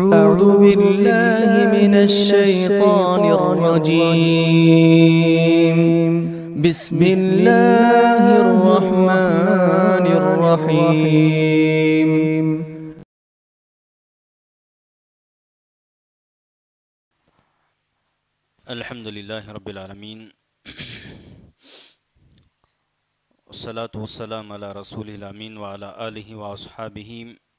أعوذ بالله من الشيطان الرجيم. بسم الله الرحمن الرحيم. الحمد لله رب العالمين، والصلاة والسلام على رسوله الأمين وعلى آله وأصحابه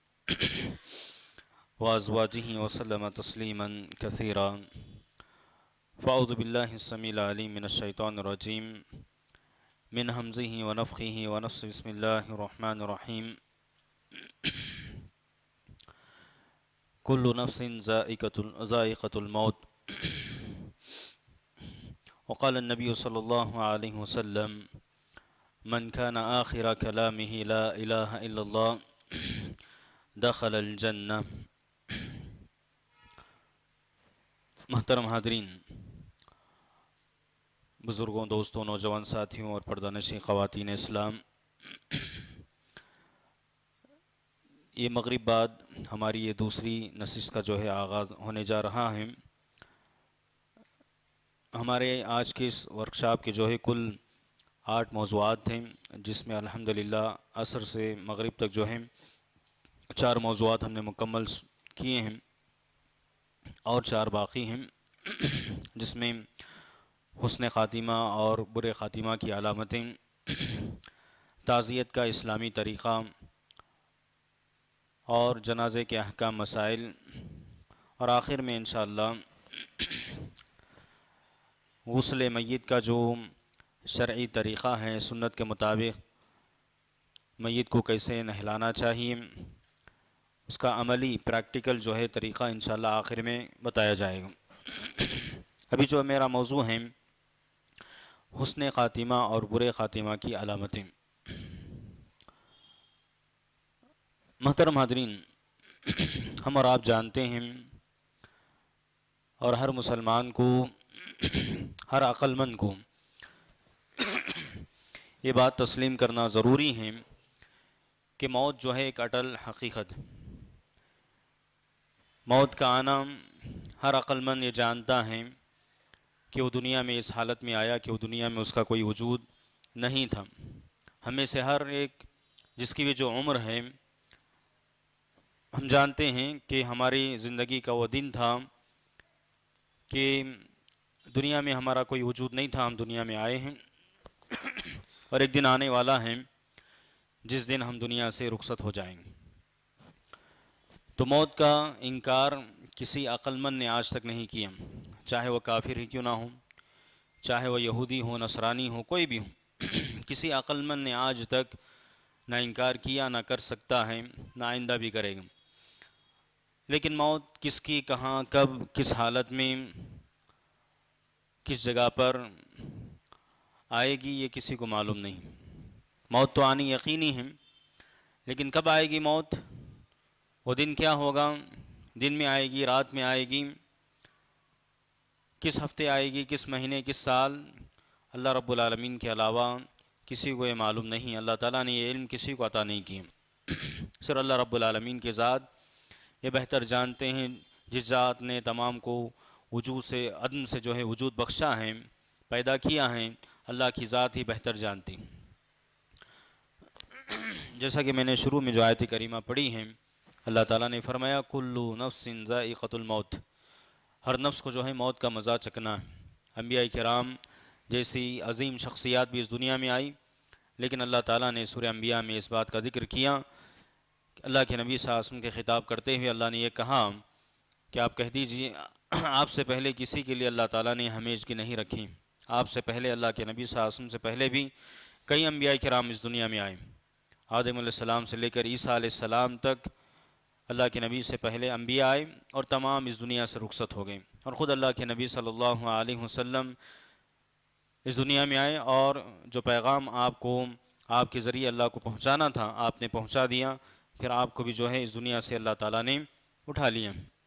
وأزواجه وسلم تسليما كثيرا. فأعوذ بالله السميع العليم من الشيطان الرجيم من همزه ونفخه ونفسه. بسم الله الرحمن الرحيم. كل نفس ذائقة الموت. وقال النبي صلى الله عليه وسلم: من كان آخر كلامه لا إله إلا الله دخل الجنة. محترم حاضرین، بزرگوں، دوستوں، نوجوان ساتھیوں اور پردہ نشین خواتین اسلام، یہ مغرب بعد ہماری یہ دوسری نشست کا جو ہے آغاز ہونے جا رہا ہے۔ ہمارے آج کے اس ورکشاپ کے جو ہے کل 8 موضوعات تھے، جس میں الحمدللہ عصر سے مغرب تک جو ہے 4 موضوعات ہم نے مکمل کیے ہیں اور 4 باقی ہیں، جس میں حسن خاتمہ اور برے خاتمہ کی علامتیں، تعزیت کا اسلامی طریقہ اور جنازے کے احکام مسائل، اور آخر میں انشاءاللہ غسل میت کا جو شرعی طریقہ ہے، سنت کے مطابق میت کو کیسے نہلانا چاہیے، اس کا عملی پریکٹیکل جو ہے طریقہ انشاءاللہ آخر میں بتایا جائے گا۔ ابھی جو میرا موضوع ہے حسن خاتمہ اور برے خاتمہ کی علامتیں۔ محترم حاضرین، ہم اور آپ جانتے ہیں اور ہر مسلمان کو، ہر عقل مند کو یہ بات تسلیم کرنا ضروری ہے کہ موت جو ہے ایک اٹل حقیقت۔ موت کا آنا ہر عقل مند یہ جانتا ہے کہ وہ دنیا میں اس حالت میں آیا کہ وہ دنیا میں اس کا کوئی وجود نہیں تھا۔ ہمیں سے ہر ایک جس کی بھی جو عمر ہے، ہم جانتے ہیں کہ ہماری زندگی کا وہ دن تھا کہ دنیا میں ہمارا کوئی وجود نہیں تھا، ہم دنیا میں آئے ہیں، اور ایک دن آنے والا ہے جس دن ہم دنیا سے رخصت ہو جائیں گے۔ تو موت کا انکار کسی عقل مند نے آج تک نہیں کیا، چاہے وہ کافر ہی کیوں نہ ہو، چاہے وہ یہودی ہو، نصرانی ہو، کوئی بھی ہو، کسی عقل مند نے آج تک نہ انکار کیا، نہ کر سکتا ہے، نہ آئندہ بھی کرے گا۔ لیکن موت کس کی، کہاں، کب، کس حالت میں، کس جگہ پر آئے گی، یہ کسی کو معلوم نہیں۔ موت تو آنی یقینی ہے، لیکن کب آئے گی موت، وہ دن کیا ہوگا، دن میں آئے گی، رات میں آئے گی، کس ہفتے آئے گی، کس مہینے، کس سال، اللہ رب العالمین کے علاوہ کسی کو یہ معلوم نہیں۔ اللہ تعالیٰ نے یہ علم کسی کو عطا نہیں کیا، صرف اللہ رب العالمین کے ذات یہ بہتر جانتے ہیں۔ جس ذات نے تمام کو وجود سے، عدم سے جو ہے وجود بخشا ہے، پیدا کیا ہے، اللہ کی ذات ہی بہتر جانتی۔ جیسا کہ میں نے شروع میں جو آیت کریمہ پڑھی ہے، اللہ تعالیٰ نے فرمایا کل نفس ذائقۃ الموت، ہر نفس کو جو ہے موت کا مزہ چکھنا ہے۔ انبیاء کرام جیسی عظیم شخصیات بھی اس دنیا میں آئی، لیکن اللہ تعالیٰ نے سورہ انبیاء میں اس بات کا ذکر کیا کہ اللہ کے نبی صلی اللہ علیہ وسلم کے خطاب کرتے ہوئے اللہ نے یہ کہا کہ آپ کہہ دیجئے آپ سے پہلے کسی کے لیے اللہ تعالیٰ نے ہمیشگی نہیں رکھی۔ آپ سے پہلے، اللہ کے نبی صلی اللہ علیہ وسلم سے پہلے بھی کئی انبیاء کرام اس دنیا میں آئے، آدم علیہ السلام سے لے کر عیسیٰ علیہ السلام تک اللہ کے نبی سے پہلے انبیاء آئے اور تمام اس دنیا سے رخصت ہو گئے، اور خود اللہ کے نبی صلی اللہ علیہ وسلم اس دنیا میں آئے اور جو پیغام آپ کو، آپ کے ذریعے اللہ کو پہنچانا تھا، آپ نے پہنچا دیا، پھر آپ کو بھی جو ہے اس دنیا سے اللہ تعالیٰ نے اٹھا لیا۔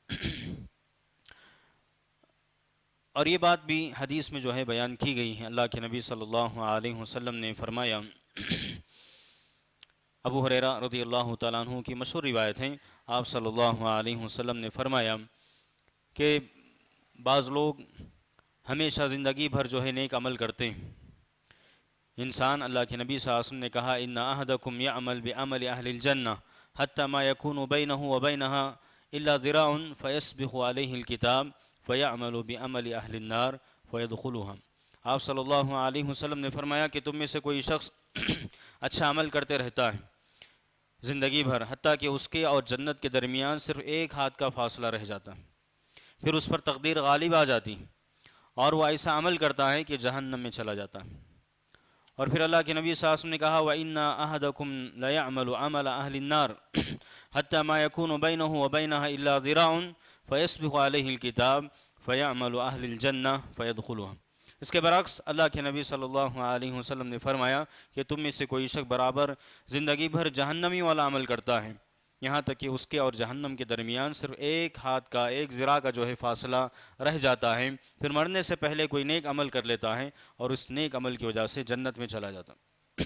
اور یہ بات بھی حدیث میں جو ہے بیان کی گئی ہے، اللہ کے نبی صلی اللہ علیہ وسلم نے فرمایا، ابو ہریرہ رضی اللہ تعالیٰ عنہ کی مشہور روایت ہے، آپ صلی اللہ علیہ وسلم نے فرمایا کہ بعض لوگ ہمیشہ زندگی بھر جو ہے نیک عمل کرتے ہیں. انسان، اللہ کے نبی صلی اللہ علیہ وسلم نے کہا ان احدکم یعمل بعمل اہل الجنہ حتی ما یکون بینہ وبینہا الا ذراع فیسبق علیہ الکتاب فیعمل بعمل اہل النار فیدخلها. آپ صلی اللہ علیہ وسلم نے فرمایا کہ تم میں سے کوئی شخص اچھا عمل کرتے رہتا ہے زندگی بھر، حتیٰ کہ اس کے اور جنت کے درمیان صرف ایک ہاتھ کا فاصلہ رہ جاتا ہے، پھر اس پر تقدیر غالب آ جاتی اور وہ ایسا عمل کرتا ہے کہ جہنم میں چلا جاتا ہے. اور پھر اللہ کے نبی صلی اللہ علیہ وسلم نے کہا وَإِنَّ أَحَدَكُمْ لَيَعْمَلُ عَمَلَ أَهْلِ النَّارِ حَتَّى مَا يَكُونُ بَيْنَهُ وَبَيْنَهَا إِلَّا ذِرَاعٌ فَيَسْبِقُ عَلَيْهِ الْكِتَابُ فَيَعْمَلُ أَهْلِ الْجَنَّةِ فَيَدْخُلُهَا. اس کے برعکس اللہ کے نبی صلی اللہ علیہ وسلم نے فرمایا کہ تم میں سے کوئی شخص برابر زندگی بھر جہنمی والا عمل کرتا ہے، یہاں تک کہ اس کے اور جہنم کے درمیان صرف ایک ہاتھ کا، ایک ذراع کا جو ہے فاصلہ رہ جاتا ہے، پھر مرنے سے پہلے کوئی نیک عمل کر لیتا ہے اور اس نیک عمل کی وجہ سے جنت میں چلا جاتا.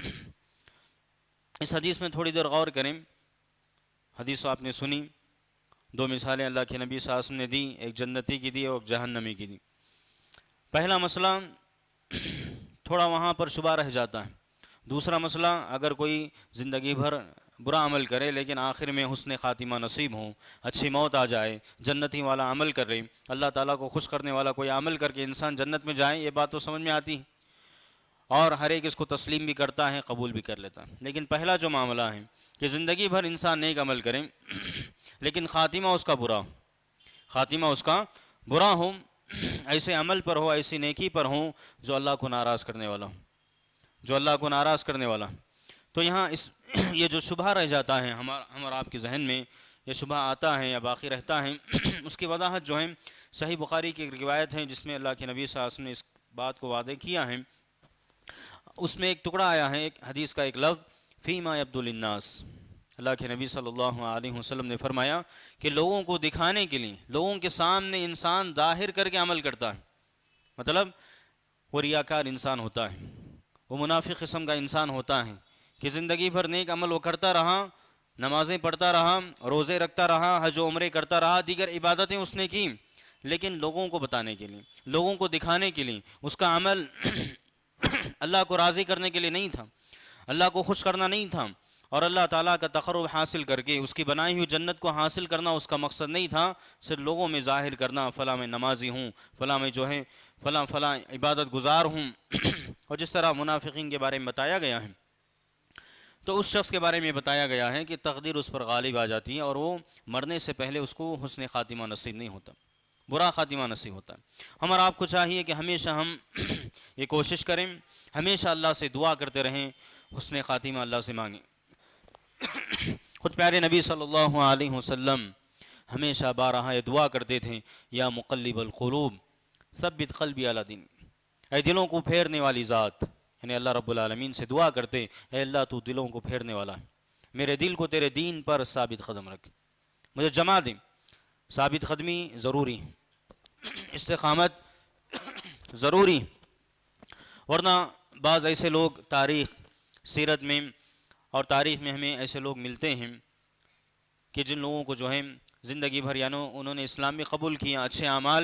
اس حدیث میں تھوڑی دیر غور کریں. حدیث آپ نے سنی، دو مثالیں اللہ کے نبی صلی اللہ علیہ وسلم نے دی، ایک جنتی کی دی اور جہنمی کی دی. پہلا مسئلہ تھوڑا وہاں پر شبہ رہ جاتا ہے. دوسرا مسئلہ، اگر کوئی زندگی بھر برا عمل کرے لیکن آخر میں حسن خاتمہ نصیب ہوں، اچھی موت آ جائے، جنتی والا عمل کر رہے، اللہ تعالیٰ کو خوش کرنے والا کوئی عمل کر کے انسان جنت میں جائے، یہ بات تو سمجھ میں آتی ہے اور ہر ایک اس کو تسلیم بھی کرتا ہے، قبول بھی کر لیتا ہے. لیکن پہلا جو معاملہ ہے کہ زندگی بھر انسان نیک عمل کرے لیکن خاتمہ اس کا برا ہو، خاتمہ اس کا برا ہو، ایسے عمل پر ہو، ایسی نیکی پر ہوں جو اللہ کو ناراض کرنے والا ہو، جو اللہ کو ناراض کرنے والا. تو یہاں یہ جو شبہ رہ جاتا ہے ہمارا آپ کے ذہن میں، یہ شبہ آتا ہے یا باقی رہتا ہے، اس کی وضاحت جو ہے صحیح بخاری کی ایک روایت ہے جس میں اللہ کے نبی صلی اللہ علیہ وسلم نے اس بات کو واضح کیا ہے. اس میں ایک ٹکڑا آیا ہے، ایک حدیث کا ایک لفظ فیما یبدو للناس. اللہ کے نبی صلی اللہ علیہ وسلم نے فرمایا کہ لوگوں کو دکھانے کے لیے، لوگوں کے سامنے انسان ظاہر کر کے عمل کرتا ہے، مطلب وہ ریاکار انسان ہوتا ہے، وہ منافق قسم کا انسان ہوتا ہے کہ زندگی بھر نیک عمل وہ کرتا رہا، نمازیں پڑھتا رہا، روزے رکھتا رہا، حج و عمرے کرتا رہا، دیگر عبادتیں اس نے کی، لیکن لوگوں کو بتانے کے لیے، لوگوں کو دکھانے کے لیے اس کا عمل اللہ کو راضی کرنے کے لیے نہیں تھا، اللہ کو خوش کرنا نہیں تھا، اور اللہ تعالیٰ کا تقرب حاصل کر کے اس کی بنائی ہوئی جنت کو حاصل کرنا اس کا مقصد نہیں تھا، صرف لوگوں میں ظاہر کرنا فلاں میں نمازی ہوں، فلاں میں جو ہے فلاں عبادت گزار ہوں. اور جس طرح منافقین کے بارے میں بتایا گیا ہے، تو اس شخص کے بارے میں بتایا گیا ہے کہ تقدیر اس پر غالب آ جاتی ہے اور وہ مرنے سے پہلے اس کو حسن خاتمہ نصیب نہیں ہوتا، برا خاتمہ نصیب ہوتا ہے. ہمارا آپ کو چاہیے کہ ہمیشہ ہم یہ کوشش کریں، ہمیشہ اللہ سے دعا کرتے رہیں، حسن خاتمہ اللہ سے مانگیں. خود پیارے نبی صلی اللہ علیہ وسلم ہمیشہ بارہا یہ دعا کرتے تھے، یا مقلب القلوب ثبت قلبی علی دین. اے دلوں کو پھیرنے والی ذات، یعنی اللہ رب العالمین سے دعا کرتے، اے اللہ تو دلوں کو پھیرنے والا ہے، میرے دل کو تیرے دین پر ثابت قدم رکھ، مجھے جما دیں. ثابت قدمی ضروری، استقامت ضروری، ورنہ بعض ایسے لوگ تاریخ، سیرت میں اور تاریخ میں ہمیں ایسے لوگ ملتے ہیں کہ جن لوگوں کو جو ہے زندگی بھر یعنی انہوں نے اسلام بھی قبول کیا، اچھے اعمال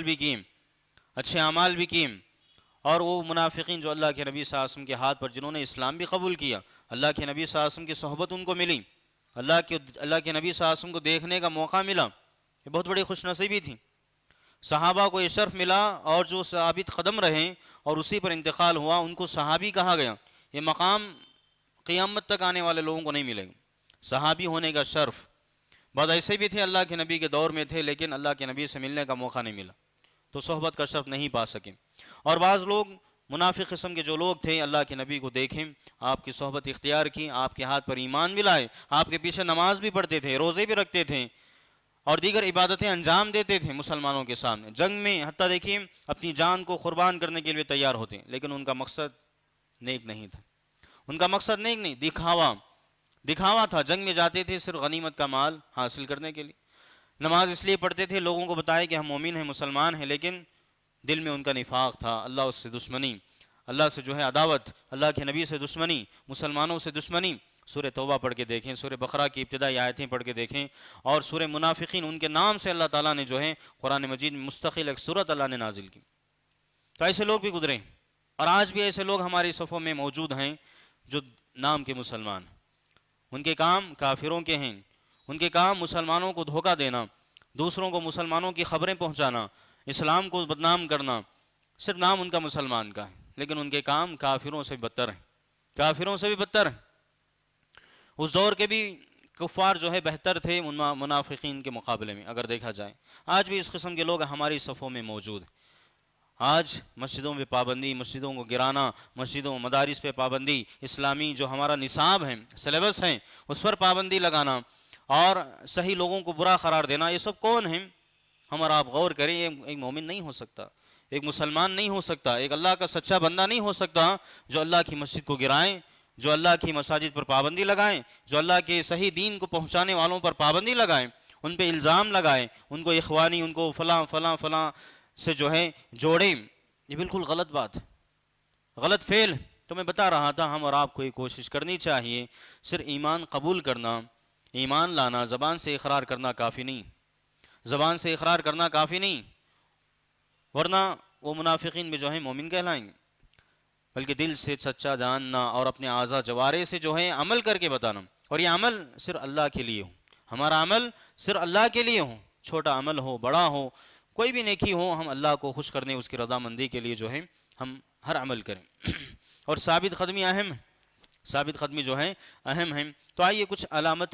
بھی کیے، اور وہ منافقین جو اللہ کے نبی صلی اللہ علیہ وسلم کے ہاتھ پر جنہوں نے اسلام بھی قبول کیا، اللہ کے نبی صلی اللہ علیہ وسلم کی صحبت ان کو ملی، اللہ کے نبی صلی اللہ علیہ وسلم کو دیکھنے کا موقع ملا، یہ بہت بڑی خوش نصیبی تھی. صحابہ کو یہ شرف ملا اور جو ثابت قدم رہے اور اسی پر انتقال ہوا ان کو صحابی کہا گیا. یہ مقام قیامت تک آنے والے لوگوں کو نہیں ملے گا، صحابی ہونے کا شرف. بعض ایسے بھی تھے اللہ کے نبی کے دور میں تھے لیکن اللہ کے نبی سے ملنے کا موقع نہیں ملا تو صحبت کا شرف نہیں پا سکے. اور بعض لوگ منافق قسم کے جو لوگ تھے اللہ کے نبی کو دیکھیں، آپ کی صحبت اختیار کی، آپ کے ہاتھ پر ایمان بھی لائے، آپ کے پیچھے نماز بھی پڑھتے تھے، روزے بھی رکھتے تھے اور دیگر عبادتیں انجام دیتے تھے مسلمانوں کے سامنے، جنگ میں حتیٰ دیکھیں اپنی جان کو قربان کرنے کے لیے تیار ہوتے، لیکن ان کا مقصد نیک نہیں تھا، ان کا مقصد نیک نہیں، دکھاوا تھا. جنگ میں جاتے تھے صرف غنیمت کا مال حاصل کرنے کے لیے، نماز اس لیے پڑھتے تھے لوگوں کو بتائے کہ ہم مومن ہیں، مسلمان ہیں، لیکن دل میں ان کا نفاق تھا، اللہ اس سے دشمنی، اللہ سے جو ہے عداوت، اللہ کے نبی سے دشمنی، مسلمانوں سے دشمنی. سورہ توبہ پڑھ کے دیکھیں، سورہ بقرہ کی ابتدائی آیتیں پڑھ کے دیکھیں، اور سورہ منافقین ان کے نام سے اللہ تعالیٰ نے جو ہے قرآن مجید میں مستقل ایک سورت اللہ نے نازل کی۔ تو ایسے لوگ بھی گزرے، اور آج بھی ایسے لوگ ہماری صفوں میں موجود ہیں جو نام کے مسلمان، ان کے کام کافروں کے ہیں، ان کے کام مسلمانوں کو دھوکہ دینا، دوسروں کو مسلمانوں کی خبریں پہنچانا، اسلام کو بدنام کرنا، صرف نام ان کا مسلمان کا ہے، لیکن ان کے کام کافروں سے بدتر ہیں، کافروں سے بھی بدتر ہیں۔ اس دور کے بھی کفار جو ہے بہتر تھے منافقین کے مقابلے میں اگر دیکھا جائے۔ آج بھی اس قسم کے لوگ ہماری صفوں میں موجود ہیں۔ آج مسجدوں پہ پابندی، مسجدوں کو گرانا، مسجدوں مدارس پہ پابندی، اسلامی جو ہمارا نصاب ہے، سلیبس ہیں، اس پر پابندی لگانا اور صحیح لوگوں کو برا قرار دینا، یہ سب کون ہیں؟ ہم اور آپ غور کریں، یہ ایک مومن نہیں ہو سکتا، ایک مسلمان نہیں ہو سکتا، ایک اللہ کا سچا بندہ نہیں ہو سکتا جو اللہ کی مسجد کو گرائیں، جو اللہ کی مساجد پر پابندی لگائیں، جو اللہ کے صحیح دین کو پہنچانے والوں پر پابندی لگائیں، ان پہ الزام لگائیں، ان کو اخوانی، ان کو فلاں فلاں فلاں سے جو ہے جوڑیں۔ یہ بالکل غلط بات، غلط فعل۔ تو میں بتا رہا تھا ہم اور آپ کو یہ کوشش کرنی چاہیے، صرف ایمان قبول کرنا، ایمان لانا، زبان سے اقرار کرنا کافی نہیں، زبان سے اقرار کرنا کافی نہیں، ورنہ وہ منافقین میں جو ہیں مومن کہلائیں گے، بلکہ دل سے سچا جاننا اور اپنے اعضاء جوارے سے جو ہے عمل کر کے بتانا، اور یہ عمل صرف اللہ کے لیے ہو، ہمارا عمل صرف اللہ کے لیے ہو، چھوٹا عمل ہو بڑا ہو، کوئی بھی نیکی ہو، ہم اللہ کو خوش کرنے، اس کی رضامندی کے لیے جو ہے ہم ہر عمل کریں۔ اور ثابت قدمی اہم ہے، ثابت قدمی جو ہے اہم ہے۔ تو آئیے کچھ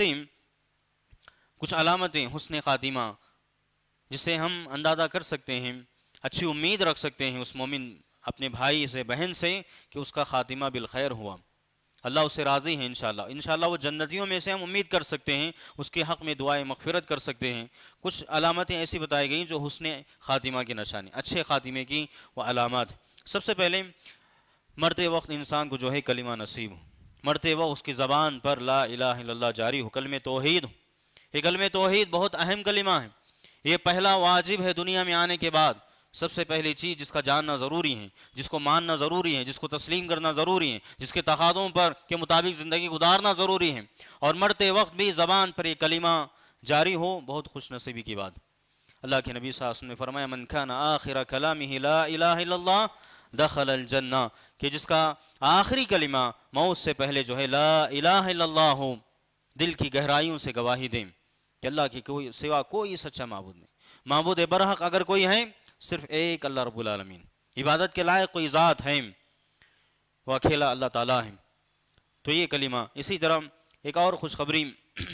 علامتیں حسن خاتمہ جس سے ہم اندازہ کر سکتے ہیں، اچھی امید رکھ سکتے ہیں اس مومن اپنے بھائی سے، بہن سے، کہ اس کا خاتمہ بالخیر ہوا، اللہ اس سے راضی ہے انشاءاللہ، انشاءاللہ وہ جنتیوں میں سے ہم امید کر سکتے ہیں، اس کے حق میں دعائیں مغفرت کر سکتے ہیں۔ کچھ علامتیں ایسی بتائی گئیں جو حسن خاتمہ کی نشانی، اچھے خاتمے کی وہ علامات۔ سب سے پہلے مرتے وقت انسان کو جو ہے کلمہ نصیب ہو، مرتے وقت اس کی زبان پر لا الہ الا اللہ جاری ہو، کلمہ توحید ہو۔ یہ کلمہ توحید بہت اہم کلمہ ہے، یہ پہلا واجب ہے دنیا میں آنے کے بعد، سب سے پہلی چیز جس کا جاننا ضروری ہے، جس کو ماننا ضروری ہے، جس کو تسلیم کرنا ضروری ہے، جس کے تقاضوں پر کے مطابق زندگی گزارنا ضروری ہے، اور مرتے وقت بھی زبان پر یہ کلمہ جاری ہو، بہت خوش نصیبی کی بات۔ اللہ کے نبی صلی اللہ علیہ وسلم نے فرمایا من کان آخر کلامہ لا الہ الا اللہ دخل الجنہ، کہ جس کا آخری کلمہ موت سے پہلے جو ہے لا الہ الا اللہ ہو، دل کی گہرائیوں سے گواہی دیں کہ اللہ کی کوئی سوا کوئی سچا معبود نہیں، معبود برحق اگر کوئی ہے صرف ایک اللہ رب العالمین، عبادت کے لائق کوئی ذات ہے وہ اکیلا اللہ تعالیٰ ہے۔ تو یہ کلمہ، اسی طرح ایک اور خوشخبری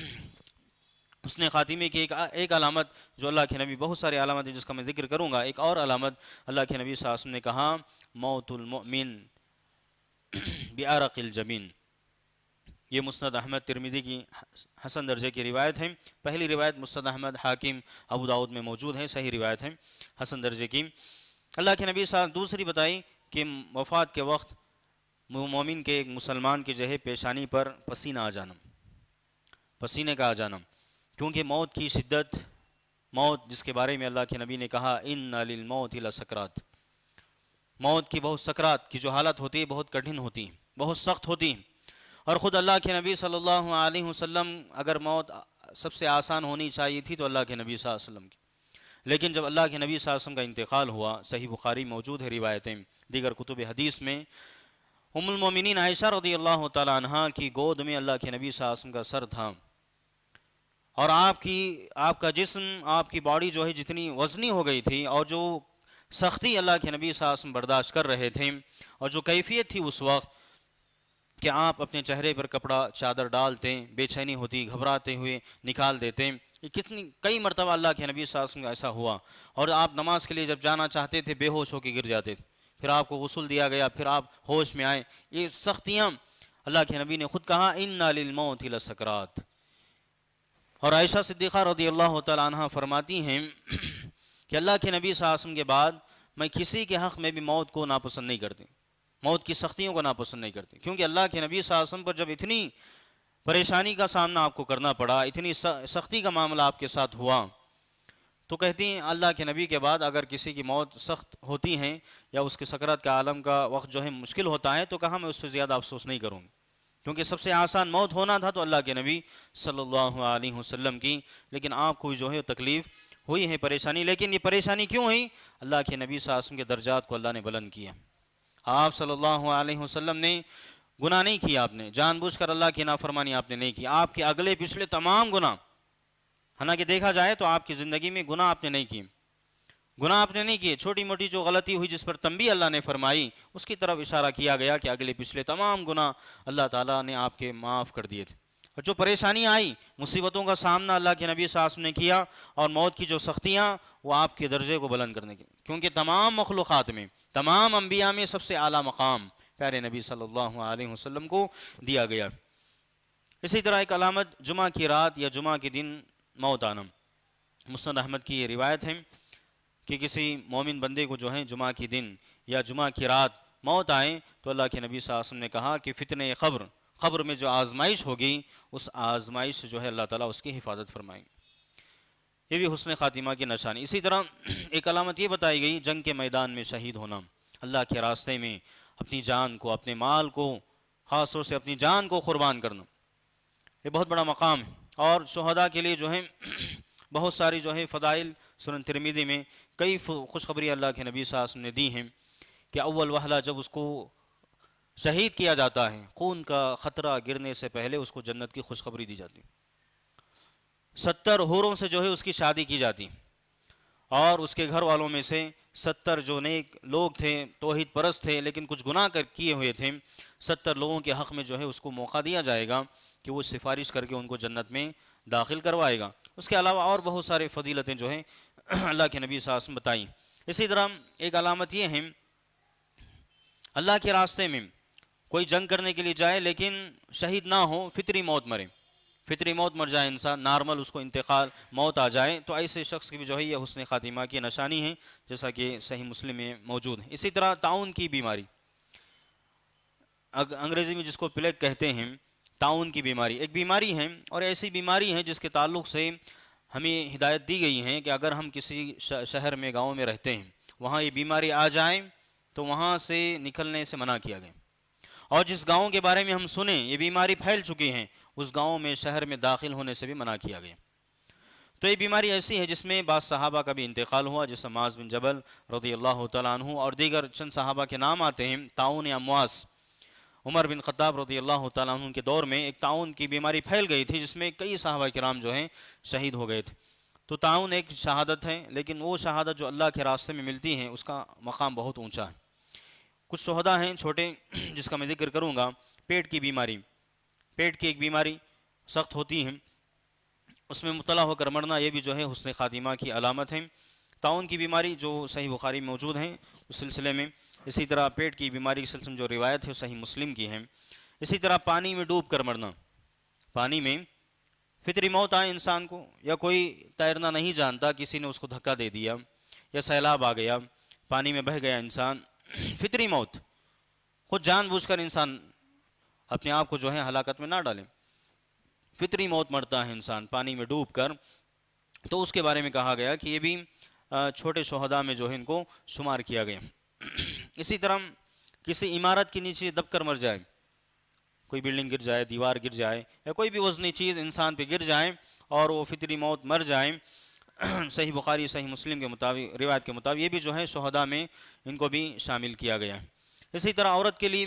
حسن خاتمے کی ایک علامت جو اللہ کے نبی، بہت سارے علامت ہیں جس کا میں ذکر کروں گا، ایک اور علامت اللہ کے نبی صلی اللہ علیہ وسلم نے کہا موت المؤمن بعرق الجبین۔ یہ مسند احمد ترمذی کی حسن درجے کی روایت ہے، پہلی روایت مسند احمد حاکم ابو داؤد میں موجود ہے، صحیح روایت ہے حسن درجے کی۔ اللہ کے نبی صلی اللہ علیہ وسلم دوسری بتائی کہ وفات کے وقت مومن کے، ایک مسلمان کے جو ہے پیشانی پر پسینہ آ جانا، پسینے کا آ جانا، کیونکہ موت کی شدت، موت جس کے بارے میں اللہ کے نبی نے کہا ان للموت لسکرات، موت کی بہت سکرات کی جو حالت ہوتی ہے بہت کٹھن ہوتی ہے، بہت سخت ہوتی ہے، اور خود اللہ کے نبی صلی اللہ علیہ وسلم اگر موت سب سے آسان ہونی چاہیے تھی تو اللہ کے نبی صلی اللہ علیہ وسلم کی، لیکن جب اللہ کے نبی صلی اللہ علیہ وسلم کا انتقال ہوا، صحیح بخاری موجود ہے روایتیں، دیگر کتب حدیث میں ام المومنین عائشہ رضی اللہ تعالی عنہا کی گود میں اللہ کے نبی صلی اللہ علیہ وسلم کا سر تھا، اور آپ کا جسم، آپ کی باڈی جو ہے جتنی وزنی ہو گئی تھی، اور جو سختی اللہ کے نبی صلی اللہ علیہ وسلم برداشت کر رہے تھے، اور جو کیفیت تھی اس وقت کہ آپ اپنے چہرے پر کپڑا چادر ڈالتے، بے چینی ہوتی، گھبراتے ہوئے نکال دیتے، یہ کئی مرتبہ اللہ کے نبی صلی اللہ علیہ وسلم کا ایسا ہوا، اور آپ نماز کے لیے جب جانا چاہتے تھے بے ہوش ہو کے گر جاتے تھے، پھر آپ کو غسل دیا گیا، پھر آپ ہوش میں آئے، یہ سختیاں اللہ کے نبی نے خود کہا ان للموت لسکرات۔ اور عائشہ صدیقہ رضی اللہ تعالی عنہ فرماتی ہیں کہ اللہ کے نبی صلی اللہ علیہ وسلم کے بعد میں کسی کے حق میں بھی موت کو ناپسند نہیں کرتی، موت کی سختیوں کو ناپسند نہیں کرتی، کیونکہ اللہ کے نبی صلی اللہ علیہ وسلم پر جب اتنی پریشانی کا سامنا آپ کو کرنا پڑا، اتنی سختی کا معاملہ آپ کے ساتھ ہوا، تو کہتی ہیں اللہ کے نبی کے بعد اگر کسی کی موت سخت ہوتی ہے یا اس کے سکرات کا عالم کا وقت جو ہے مشکل ہوتا ہے تو کہا میں اس پہ زیادہ افسوس نہیں کروں گی، کیونکہ سب سے آسان موت ہونا تھا تو اللہ کے نبی صلی اللہ علیہ وسلم کی، لیکن آپ کو جو ہے تکلیف ہوئی ہے، پریشانی. لیکن یہ پریشانی کیوں ہوئی؟ اللہ کے نبی صلی اللہ علیہ وسلم کے درجات کو اللہ نے بلند کیا. آپ صلی اللہ علیہ وسلم نے گناہ نہیں کیا، آپ نے جان بوجھ کر اللہ کی نافرمانی آپ نے نہیں کی. آپ کے اگلے پچھلے تمام گناہ، حالانکہ دیکھا جائے تو آپ کی زندگی میں گناہ آپ نے نہیں کی، گناہ آپ نے نہیں کیے. چھوٹی موٹی جو غلطی ہوئی جس پر تنبیہ اللہ نے فرمائی اس کی طرف اشارہ کیا گیا کہ اگلے پچھلے تمام گناہ اللہ تعالیٰ نے آپ کے معاف کر دیے تھے. اور جو پریشانیاں آئی، مصیبتوں کا سامنا اللہ کے نبی صلی اللہ علیہ وسلم نے کیا، اور موت کی جو سختیاں وہ آپ کے درجے کو بلند کرنے کی، کیونکہ تمام مخلوقات میں، تمام انبیاء میں سب سے اعلیٰ مقام پیارے نبی صلی اللہ علیہ وسلم کو دیا گیا. اسی طرح ایک علامت جمعہ کی رات یا جمعہ کے دن موت آنا. مسند احمد کی یہ روایت ہے کہ کسی مومن بندے کو جو ہے جمعہ کی دن یا جمعہ کی رات موت آئے تو اللہ کے نبی صلی اللہ علیہ وسلم نے کہا کہ فتنہ قبر میں جو آزمائش ہوگی اس آزمائش سے جو ہے اللہ تعالیٰ اس کی حفاظت فرمائیں. یہ بھی حسن خاتمہ کی نشانی. اسی طرح ایک علامت یہ بتائی گئی جنگ کے میدان میں شہید ہونا، اللہ کے راستے میں اپنی جان کو، اپنے مال کو، خاص طور سے اپنی جان کو قربان کرنا، یہ بہت بڑا مقام ہے. اور شہداء کے لیے جو ہے بہت ساری جو ہے فضائل سنن ترمذی میں کئی خوشخبری اللہ کے نبی صلی اللہ علیہ وسلم نے دی ہیں کہ اول وہلہ جب اس کو شہید کیا جاتا ہے، خون کا خطرہ گرنے سے پہلے اس کو جنت کی خوشخبری دی جاتی، 70 حوروں سے جو ہے اس کی شادی کی جاتی، اور اس کے گھر والوں میں سے 70 جو نیک لوگ تھے، توحید پرست تھے لیکن کچھ گناہ کیے ہوئے تھے، 70 لوگوں کے حق میں جو ہے اس کو موقع دیا جائے گا کہ وہ سفارش کر کے ان کو جنت میں داخل کروائے گا. اس کے علاوہ اور بہت سارے فضیلتیں جو ہیں اللہ کے نبی صلی اللہ علیہ وسلم بتائیں. اسی طرح ایک علامت یہ ہے اللہ کے راستے میں کوئی جنگ کرنے کے لیے جائے لیکن شہید نہ ہو، فطری موت مرے، فطری موت مر جائے انسان، نارمل اس کو انتقال موت آ جائے، تو ایسے شخص کی بھی جو ہے یہ حسن خاتمہ کی نشانی ہے، جیسا کہ صحیح مسلم میں موجود ہے. اسی طرح طاعون کی بیماری، انگریزی میں جس کو پلیگ کہتے ہیں، طاعون کی بیماری ایک بیماری ہے، اور ایسی بیماری ہے جس کے تعلق سے ہمیں ہدایت دی گئی ہے کہ اگر ہم کسی شہر میں، گاؤں میں رہتے ہیں، وہاں یہ بیماری آ جائے تو وہاں سے نکلنے سے منع کیا گیا. اور جس گاؤں کے بارے میں ہم سنیں یہ بیماری پھیل چکی ہیں، اس گاؤں میں، شہر میں داخل ہونے سے بھی منع کیا گیا. تو یہ بیماری ایسی ہے جس میں بعض صحابہ کا بھی انتقال ہوا، جیسے معاذ بن جبل رضی اللہ تعالیٰ عنہ، اور دیگر چند صحابہ کے نام آتے ہیں. طاعون امواس، عمر بن خطاب رضی اللہ تعالیٰ عنہ کے دور میں ایک طاعون کی بیماری پھیل گئی تھی جس میں کئی صحابہ کرام جو ہیں شہید ہو گئے تھے. تو طاعون ایک شہادت ہے، لیکن وہ شہادت جو اللہ کے راستے میں ملتی ہے اس کا مقام بہت اونچا ہے. کچھ شہداء ہیں چھوٹے جس کا میں ذکر کروں گا، پیٹ کی بیماری، پیٹ کی ایک بیماری سخت ہوتی ہے، اس میں مبتلا ہو کر مرنا، یہ بھی جو ہے حسن خاتمہ کی علامت ہے. طاعون کی بیماری جو صحیح بخاری میں موجود ہیں اس سلسلے میں. اسی طرح پیٹ کی بیماری کے سلسلے میں جو روایت ہے وہ صحیح مسلم کی ہے. اسی طرح پانی میں ڈوب کر مرنا، پانی میں فطری موت آئے انسان کو، یا کوئی تیرنا نہیں جانتا، کسی نے اس کو دھکا دے دیا، یا سیلاب آ گیا، پانی میں بہہ گیا انسان، فطری موت. خود جان بوجھ کر انسان اپنے آپ کو جو ہے ہلاکت میں نہ ڈالے، فطری موت مرتا ہے انسان پانی میں ڈوب کر. تو اس کے بارے میں کہا گیا کہ یہ بھی چھوٹے شہداء میں جو ہے ان کو شمار کیا گیا. اسی طرح کسی عمارت کے نیچے دب کر مر جائے، کوئی بلڈنگ گر جائے، دیوار گر جائے، یا کوئی بھی وزنی چیز انسان پہ گر جائے اور وہ فطری موت مر جائے، صحیح بخاری صحیح مسلم کے مطابق، روایت کے مطابق یہ بھی جو ہے شہداء میں ان کو بھی شامل کیا گیا. اسی طرح عورت کے لیے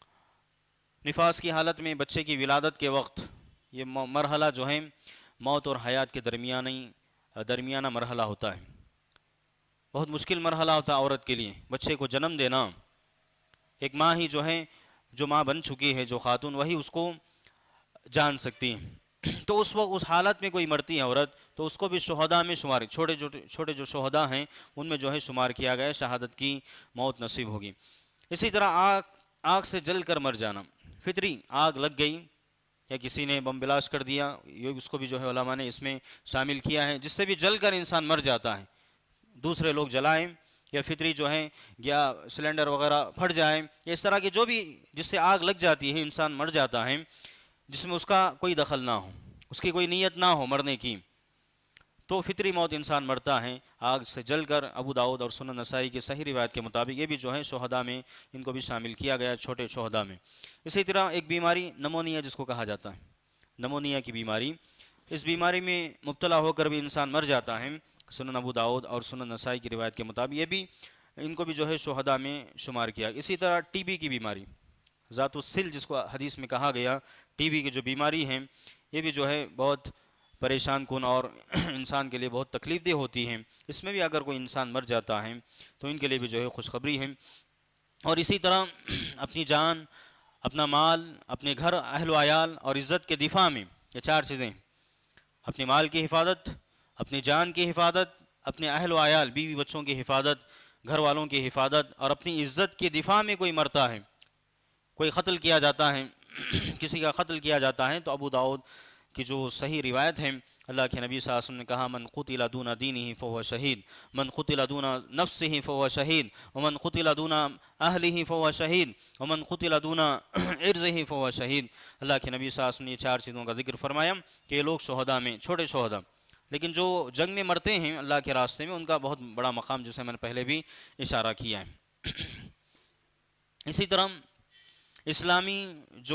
نفاس کی حالت میں بچے کی ولادت کے وقت یہ مرحلہ جو ہے موت اور حیات کے درمیانہ مرحلہ ہوتا ہے. بہت مشکل مرحلہ ہوتا ہے عورت کے لیے، بچے کو جنم دینا. ایک ماں ہی جو ہے، جو ماں بن چکی ہے، جو خاتون، وہی اس کو جان سکتی ہے. تو اس وقت اس حالت میں کوئی مرتی ہے عورت تو اس کو بھی شہداء میں شمار، چھوٹے جو شہداء ہیں ان میں جو ہے شمار کیا گیا، شہادت کی موت نصیب ہوگی. اسی طرح آگ سے جل کر مر جانا، فطری آگ لگ گئی یا کسی نے بم بلاسٹ کر دیا، یہ اس کو بھی جو ہے علماء نے اس میں شامل کیا ہے، جس سے بھی جل کر انسان مر جاتا ہے، دوسرے لوگ جلائیں یا فطری جو ہیں یا سلنڈر وغیرہ پھٹ جائیں، یا اس طرح کے جو بھی جس سے آگ لگ جاتی ہے انسان مر جاتا ہے، جس میں اس کا کوئی دخل نہ ہو، اس کی کوئی نیت نہ ہو مرنے کی. تو فطری موت انسان مرتا ہے آگ سے جل کر۔ ابو داؤد اور سنن نسائی کی صحیح روایت کے مطابق یہ بھی جو ہے شہداء میں ان کو بھی شامل کیا گیا، چھوٹے شہداء میں۔ اسی طرح ایک بیماری نمونیا جس کو کہا جاتا ہے، نمونیا کی بیماری، اس بیماری میں مبتلا ہو کر بھی انسان مر جاتا ہے۔ سنن ابو داؤد اور سنن نسائی کی روایت کے مطابق یہ بھی ان کو بھی جو ہے شہداء میں شمار کیا۔ اسی طرح ٹی بی کی بیماری، ذات السل جس کو حدیث میں کہا گیا، ٹی بی کی جو بیماری ہے یہ بھی جو ہے بہت پریشان کن اور انسان کے لیے بہت تکلیف دہ ہوتی ہیں۔ اس میں بھی اگر کوئی انسان مر جاتا ہے تو ان کے لیے بھی جو ہے خوشخبری ہے۔ اور اسی طرح اپنی جان، اپنا مال، اپنے گھر، اہل و عیال اور عزت کے دفاع میں، یہ چار چیزیں، اپنے مال کی حفاظت، اپنی جان کی حفاظت، اپنے اہل و عیال بیوی بچوں کی حفاظت، گھر والوں کی حفاظت، اور اپنی عزت کے دفاع میں کوئی مرتا ہے، کوئی قتل کیا جاتا ہے، کسی کا قتل کیا جاتا ہے، تو ابو داؤد کی جو صحیح روایت ہے، اللہ کے نبی صلی اللہ علیہ وسلم نے کہا من قتل دون دینہ فہو شہید، من قتل دون نفسہ فہو شہید، ومن قتل دون اہلہ فہو شہید، ومن قتل دون عرضہ فہو شہید۔ اللہ کے نبی صلی اللہ علیہ وسلم نے چار چیزوں کا ذکر فرمایا کہ یہ لوگ شہداء میں، چھوٹے شہداء، لیکن جو جنگ میں مرتے ہیں اللہ کے راستے میں، ان کا بہت بڑا مقام جسے میں نے پہلے بھی اشارہ کیا ہے۔ اسی طرح اسلامی جو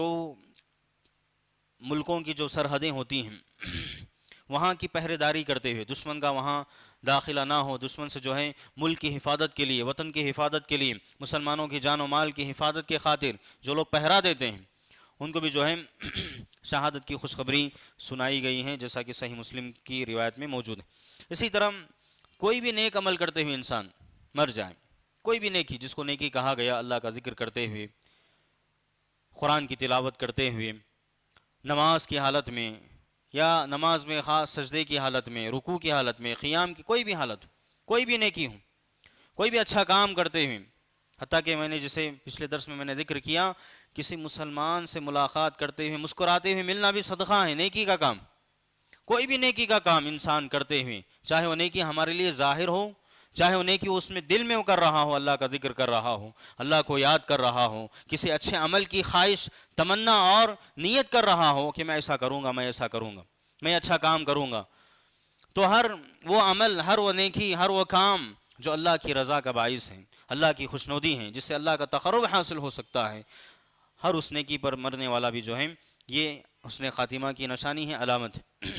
ملکوں کی جو سرحدیں ہوتی ہیں وہاں کی پہرے داری کرتے ہوئے، دشمن کا وہاں داخلہ نہ ہو، دشمن سے جو ہے ملک کی حفاظت کے لیے، وطن کی حفاظت کے لیے، مسلمانوں کی جان و مال کی حفاظت کے خاطر جو لوگ پہرا دیتے ہیں ان کو بھی جو ہے شہادت کی خوشخبری سنائی گئی ہیں، جیسا کہ صحیح مسلم کی روایت میں موجود ہے۔ اسی طرح کوئی بھی نیک عمل کرتے ہوئے انسان مر جائے، کوئی بھی نیکی جس کو نیکی کہا گیا، اللہ کا ذکر کرتے ہوئے، قرآن کی تلاوت کرتے ہوئے، نماز کی حالت میں یا نماز میں خاص سجدے کی حالت میں، رکوع کی حالت میں، قیام کی کوئی بھی حالت، کوئی بھی نیکی ہو، کوئی بھی اچھا کام کرتے ہوئے، حتیٰ کہ میں نے جسے پچھلے درس میں نے ذکر کیا، کسی مسلمان سے ملاقات کرتے ہوئے مسکراتے ہوئے ملنا بھی صدقہ ہے، نیکی کا کام، کوئی بھی نیکی کا کام انسان کرتے ہوئے، چاہے وہ نیکی ہمارے لیے ظاہر ہو، چاہے وہ نیکی اس میں دل میں وہ کر رہا ہو، اللہ کا ذکر کر رہا ہو، اللہ کو یاد کر رہا ہو، کسی اچھے عمل کی خواہش، تمنا اور نیت کر رہا ہو کہ میں ایسا کروں گا، میں ایسا کروں گا، میں اچھا کام کروں گا، تو ہر وہ عمل، ہر وہ نیکی، ہر وہ کام جو اللہ کی رضا کا باعث ہے، اللہ کی خوشنودی ہے، جس سے اللہ کا تقرب حاصل ہو سکتا ہے، ہر اس نیکی پر مرنے والا بھی جو ہے یہ حسن خاتمہ کی نشانی ہے، علامت ہے۔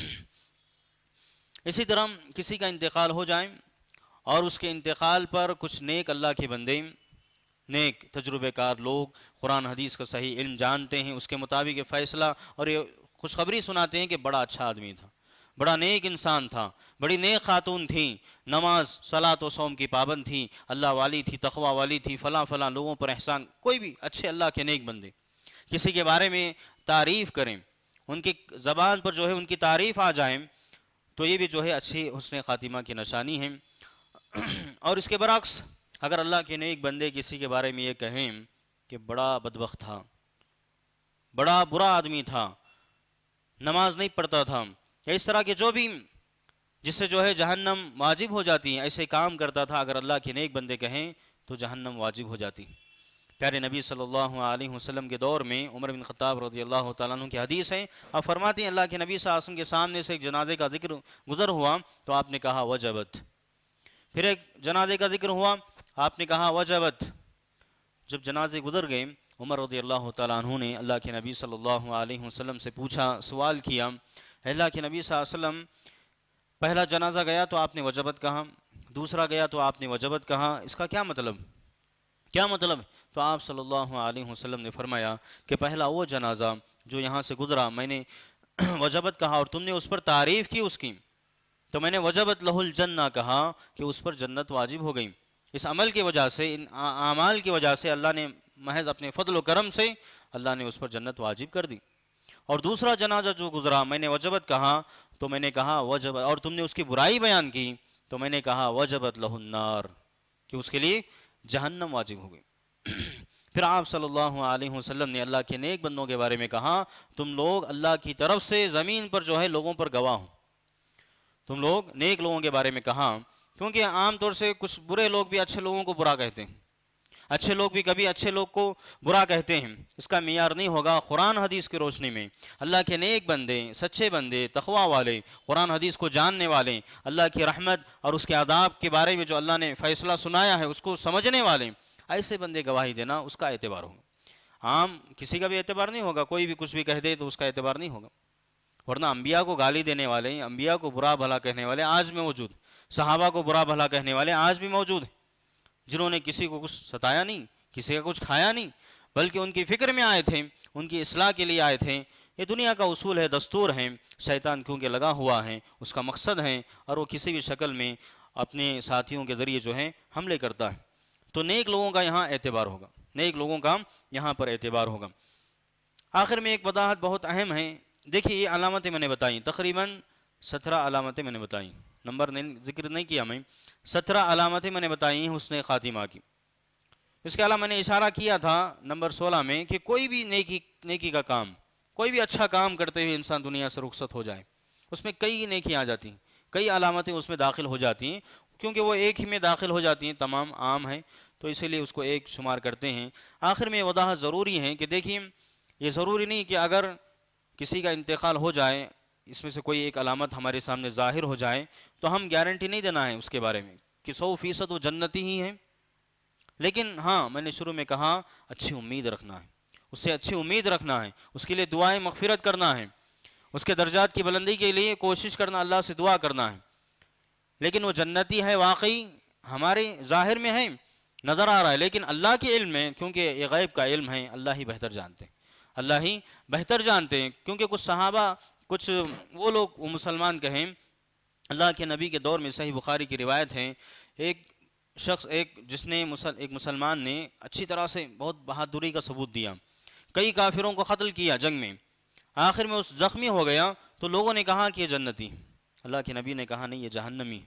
اسی طرح کسی کا انتقال ہو جائے اور اس کے انتقال پر کچھ نیک اللہ کے بندے، نیک تجربے کار لوگ قرآن حدیث کا صحیح علم جانتے ہیں، اس کے مطابق یہ فیصلہ اور یہ خوشخبری سناتے ہیں کہ بڑا اچھا آدمی تھا، بڑا نیک انسان تھا، بڑی نیک خاتون تھی، نماز صلاۃ و صوم کی پابند تھی، اللہ والی تھی، تقوی والی تھی، فلاں فلاں لوگوں پر احسان، کوئی بھی اچھے اللہ کے نیک بندے کسی کے بارے میں تعریف کریں، ان کی زبان پر جو ہے ان کی تعریف آ جائیں، تو یہ بھی جو ہے اچھی حسن خاتمہ کی نشانی ہے۔ اور اس کے برعکس اگر اللہ کے نیک بندے کسی کے بارے میں یہ کہیں کہ بڑا بدبخت تھا، بڑا برا آدمی تھا، نماز نہیں پڑھتا تھا، یا اس طرح کے جو بھی جس سے جو ہے جہنم واجب ہو جاتی ہیں، ایسے کام کرتا تھا، اگر اللہ کے نیک بندے کہیں تو جہنم واجب ہو جاتی۔ پیارے نبی صلی اللہ علیہ وسلم کے دور میں عمر بن خطاب رضی اللہ تعالیٰ عنہ کی حدیث ہے، آپ فرماتے ہیں اللہ کے نبی صلی اللہ علیہ وسلم کے سامنے سے ایک جنازے کا ذکر گزر ہوا تو آپ نے کہا وجبت، پھر ایک جنازے کا ذکر ہوا، آپ نے کہا وجبت۔ جب جنازے گزر گئے، عمر رضی اللہ تعالیٰ عنہ نے اللہ کے نبی صلی اللہ علیہ وسلم سے پوچھا، سوال کیا، اللہ کے نبی صلی اللہ علیہ وسلم پہلا جنازہ گیا تو آپ نے وجبت کہا، دوسرا گیا تو آپ نے وجبت کہا، اس کا کیا مطلب؟ کیا مطلب؟ تو آپ صلی اللہ علیہ وسلم نے فرمایا کہ پہلا وہ جنازہ جو یہاں سے گزرا، میں نے وجبت کہا اور تم نے اس پر تعریف کی اس کی، تو میں نے وجبت لہ الجنہ کہا کہ اس پر جنت واجب ہو گئی۔ اس عمل کی وجہ سے، ان اعمال کی وجہ سے اللہ نے محض اپنے فضل و کرم سے اللہ نے اس پر جنت واجب کر دی۔ اور دوسرا جنازہ جو گزرا، میں نے وجبت کہا تو میں نے کہا وجبت، اور تم نے اس کی برائی بیان کی تو میں نے کہا وجبت لہ النار، کہ اس کے لیے جہنم واجب ہو گئی۔ پھر آپ صلی اللہ علیہ وسلم نے اللہ کے نیک بندوں کے بارے میں کہا تم لوگ اللہ کی طرف سے زمین پر جو ہے لوگوں پر گواہ ہو، تم لوگ نیک لوگوں کے بارے میں کہا، کیونکہ عام طور سے کچھ برے لوگ بھی اچھے لوگوں کو برا کہتے ہیں، اچھے لوگ بھی کبھی اچھے لوگ کو برا کہتے ہیں، اس کا معیار نہیں ہوگا۔ قرآن حدیث کی روشنی میں اللہ کے نیک بندے، سچے بندے، تقوی والے، قرآن حدیث کو جاننے والے، اللہ کی رحمت اور اس کے آداب کے بارے میں جو اللہ نے فیصلہ سنایا ہے اس کو سمجھنے والے، ایسے بندے گواہی دینا، اس کا اعتبار ہوگا۔ عام کسی کا بھی اعتبار نہیں ہوگا، کوئی بھی کچھ بھی کہہ دے تو اس کا اعتبار نہیں ہوگا۔ ورنہ انبیاء کو گالی دینے والے، انبیاء کو برا بھلا کہنے والے آج بھی موجود، صحابہ کو برا بھلا کہنے والے آج بھی موجود ہیں، جنہوں نے کسی کو کچھ ستایا نہیں، کسی کا کچھ کھایا نہیں، بلکہ ان کی فکر میں آئے تھے، ان کی اصلاح کے لیے آئے تھے۔ یہ دنیا کا اصول ہے، دستور ہے، شیطان کیونکہ لگا ہوا ہے، اس کا مقصد ہے، اور وہ کسی بھی شکل میں اپنے ساتھیوں کے ذریعے جو ہے حملے کرتا ہے۔ تو نیک لوگوں کا یہاں اعتبار ہوگا، نیک لوگوں کا یہاں پر اعتبار ہوگا۔ آخر میں ایک وضاحت بہت اہم ہے، دیکھیے یہ علامتیں میں نے بتائیں، تقریباً 17 علامتیں میں نے بتائیں، نمبر ذکر نہیں کیا میں، 17 علامتیں میں نے بتائی ہیں حسن خاتمہ کی۔ اس کے علاوہ میں نے اشارہ کیا تھا نمبر 16 میں کہ کوئی بھی نیکی کا کام، کوئی بھی اچھا کام کرتے ہوئے انسان دنیا سے رخصت ہو جائے، اس میں کئی نیکیاں آ جاتی ہیں، کئی علامتیں اس میں داخل ہو جاتی ہیں، کیونکہ وہ ایک ہی میں داخل ہو جاتی ہیں، تمام عام ہیں، تو اسی لیے اس کو ایک شمار کرتے ہیں۔ آخر میں وضاحت ضروری ہے کہ دیکھیں یہ ضروری نہیں کہ اگر کسی کا انتقال ہو جائے، اس میں سے کوئی ایک علامت ہمارے سامنے ظاہر ہو جائے تو ہم گارنٹی نہیں دینا ہے اس کے بارے میں کہ 100% وہ جنتی ہی ہیں، لیکن ہاں میں نے شروع میں کہا اچھی امید رکھنا ہے، اس سے اچھی امید رکھنا ہے، اس کے لیے دعائیں مغفرت کرنا ہے، اس کے درجات کی بلندی کے لیے کوشش کرنا، اللہ سے دعا کرنا ہے۔ لیکن وہ جنتی ہے واقعی ہمارے ظاہر میں ہے، نظر آ رہا ہے، لیکن اللہ کے علم میں، کیونکہ یہ غیب کا علم ہے، اللہ ہی بہتر جانتے ہیں، اللہ ہی بہتر جانتے ہیں۔ کیونکہ کچھ صحابہ، کچھ وہ لوگ، وہ مسلمان کہیں، اللہ کے نبی کے دور میں صحیح بخاری کی روایت ہے، ایک شخص، جس نے ایک مسلمان نے اچھی طرح سے بہت بہادری کا ثبوت دیا، کئی کافروں کو قتل کیا جنگ میں، آخر میں اس زخمی ہو گیا تو لوگوں نے کہا کہ یہ جنتی، اللہ کے نبی نے کہا نہیں، یہ جہنمی۔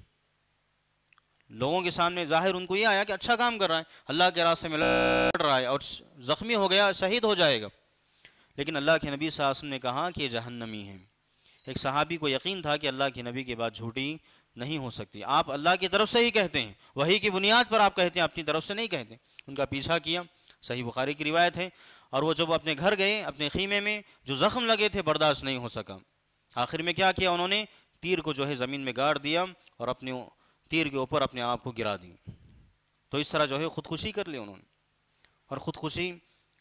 لوگوں کے سامنے ظاہر ان کو یہ آیا کہ اچھا کام کر رہا ہے، اللہ کے راستے میں لڑ رہا ہے اور زخمی ہو گیا، شہید ہو جائے گا، لیکن اللہ کے نبی صلی اللہ علیہ وسلم نے کہا کہ یہ جہنمی ہے۔ ایک صحابی کو یقین تھا کہ اللہ کے نبی کی بات جھوٹی نہیں ہو سکتی، آپ اللہ کی طرف سے ہی کہتے ہیں، وحی کی بنیاد پر آپ کہتے ہیں، اپنی طرف سے نہیں کہتے۔ ان کا پیچھا کیا، صحیح بخاری کی روایت ہے، اور وہ جب اپنے گھر گئے، اپنے خیمے میں جو زخم لگے تھے برداشت نہیں ہو سکا، آخر میں کیا کیا انہوں نے، تیر کو جو ہے زمین میں گاڑ دیا اور اپنے تیر کے اوپر اپنے آپ کو گرا دی، تو اس طرح جو ہے خودکشی کر لی انہوں نے۔ اور خودکشی،